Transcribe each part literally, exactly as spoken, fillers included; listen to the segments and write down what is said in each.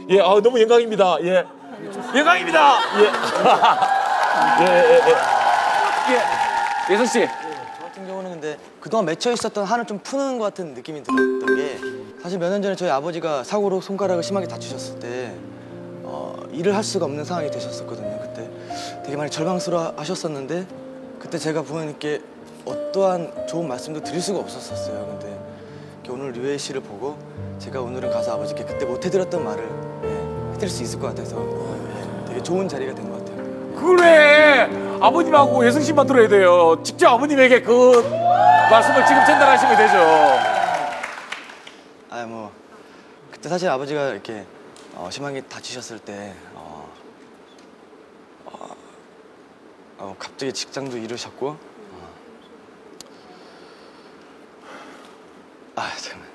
예, 아, 너무 영광입니다. 예, 영광입니다. 예, 예, 예, 예. 예. 예선 씨. 저 같은 경우는 근데 그동안 맺혀 있었던 한을 좀 푸는 것 같은 느낌이 들었던 게 사실 몇 년 전에 저희 아버지가 사고로 손가락을 심하게 다치셨을 때 어, 일을 할 수가 없는 상황이 되셨었거든요. 그때 되게 많이 절망스러워 하셨었는데 그때 제가 부모님께 어떠한 좋은 말씀도 드릴 수가 없었었어요. 근데 오늘 류혜 씨를 보고 제가 오늘은 가서 아버지께 그때 못 해드렸던 말을 예, 해드릴 수 있을 것 같아서 예, 되게 좋은 자리가 된 것 같아요. 그래, 아버님하고 예승 씨만 들어야 돼요. 직접 아버님에게 그 말씀을 지금 전달하시면 되죠. 아, 뭐 그때 사실 아버지가 이렇게 어, 심하게 다치셨을 때 어, 어, 어, 갑자기 직장도 잃으셨고 어. 아, 잠깐만.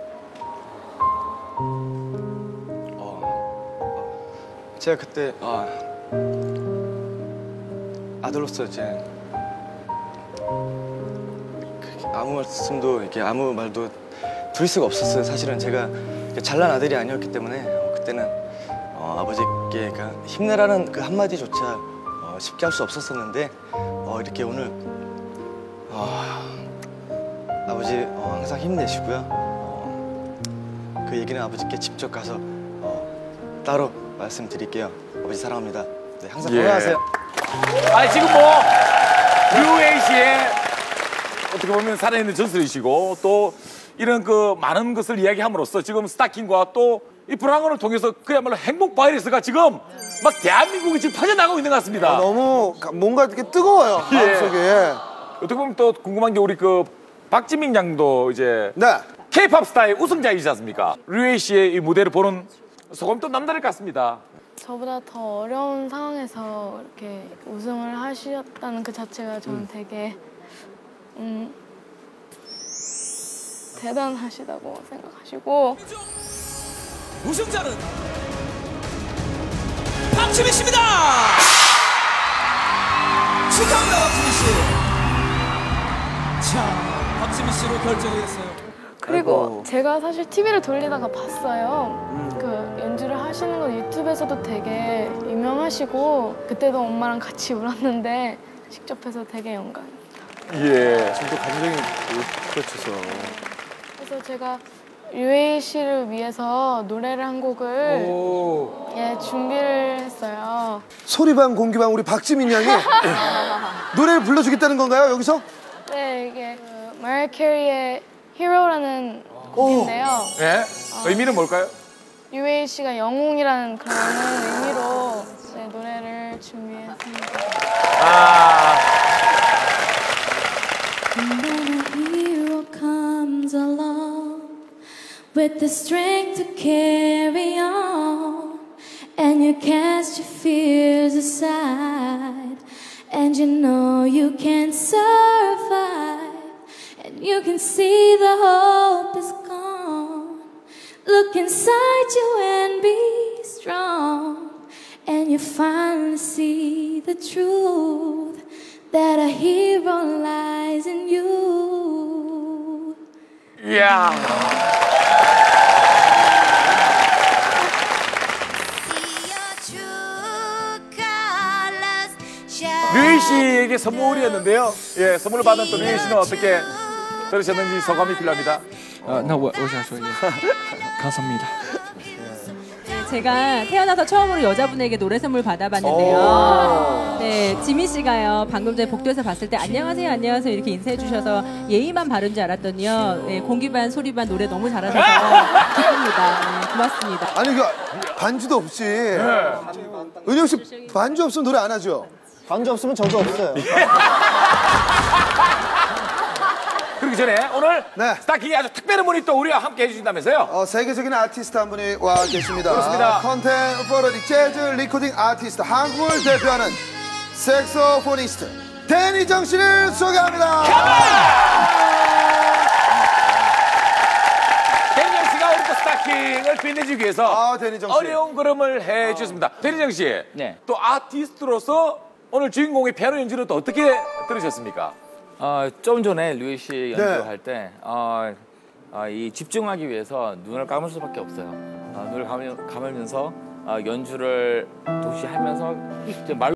어, 어, 제가 그때 어, 아들로서 이제 아무 말씀도 이렇게 아무 말도 드릴 수가 없었어요. 사실은 제가 잘난 아들이 아니었기 때문에 그때는 어, 아버지께 그 힘내라는 그 한마디조차 어, 쉽게 할 수 없었었는데 어, 이렇게 오늘 어, 아버지 어, 항상 힘내시고요. 어, 그 얘기는 아버지께 직접 가서 어, 따로 말씀드릴게요. 아버지 사랑합니다. 네, 항상 건강하세요. 예. 아니 지금 뭐 류혜 씨의 어떻게 보면 살아있는 전설이시고 또 이런 그 많은 것을 이야기함으로써 지금 스타킹과 또 이 브라운을 통해서 그야말로 행복 바이러스가 지금 막 대한민국이 지금 퍼져나가고 있는 것 같습니다. 아, 너무 뭔가 이렇게 뜨거워요. 예. 마음속에. 어떻게 보면 또 궁금한 게 우리 그 박지민 양도 이제 네. K-팝 스타의 우승자이지 않습니까? 류혜 씨의 이 무대를 보는 소감이 또 남다를 것 같습니다. 저보다 더 어려운 상황에서 이렇게 우승을 하셨다는 그 자체가 저는 음. 되게 음, 대단하시다고 생각하시고 우승자는 박지민 씨입니다. 축하합니다, 박지민 씨. 자, 박지민 씨로 결정이 됐어요. 그리고 아이고. 제가 사실 티비를 돌리다가 봤어요. 음. 그 연주를 하시는 거 유튜브에서도 되게 유명하시고 그때도 엄마랑 같이 울었는데 직접 해서 되게 영광입니다. 예. 저도 감정이 그렇죠. 그래서 제가 류혜 씨를 위해서 노래를 한 곡을 오. 예, 준비를 했어요. 소리방 공기방 우리 박지민 양이 노래를 불러주겠다는 건가요, 여기서? 네, 이게 그 마리아 캐리의 히어로라는 곡인데요. 예? 의미는 뭘까요? 류혜 씨가 영웅이라는 그런 의미로 네, 노래를 준비했습니다. 아. And then a hero comes along with the strength to carry on, and you cast your fears aside, and you know you can survive, and you can see the hope is gone. Look inside you and be strong, and you finally see the truth, that a hero lies in you. 이야. 류혜 씨에게 선물이었는데요. 예, 선물을 받은 또 류혜 씨는 어떻게 들으셨는지 소감이 필요합니다. 어, 나我我想说一下 감사합니다. 제가 태어나서 처음으로 여자분에게 노래 선물 받아봤는데요. 네, 지민 씨가요. 방금 전에 복도에서 봤을 때 안녕하세요, 안녕하세요 이렇게 인사해 주셔서 예의만 바른 줄 알았더니요. 네, 공기반, 소리반 노래 너무 잘하셔서 기쁩니다. 네, 고맙습니다. 아니 그 반주도 없이 은영 씨 반주 없으면 노래 안 하죠? 반주 없으면 저도 없어요. 그러기 전에 오늘 네. 스타킹이 아주 특별한 분이 또 우리와 함께 해주신다면서요? 어, 세계적인 아티스트 한 분이 와 계십니다. 그렇습니다. 컨템포러리 재즈 리코딩 아티스트, 한국을 대표하는 색소포니스트 데니정 씨를 소개합니다. 데니정 씨가 우리 또 스타킹을 빛내주기 위해서 아, 데니정 씨. 어려운 걸음을 해주셨습니다. 데니정 씨, 네. 또 아티스트로서 오늘 주인공의 피아노 연주를 또 어떻게 들으셨습니까? 어, 좀 전에 류혜 씨 네. 연주할 때 어, 어, 이 집중하기 위해서 눈을 감을 수밖에 없어요. 어, 눈을 감으, 감으면서 어, 연주를 동시에 하면서 이제 말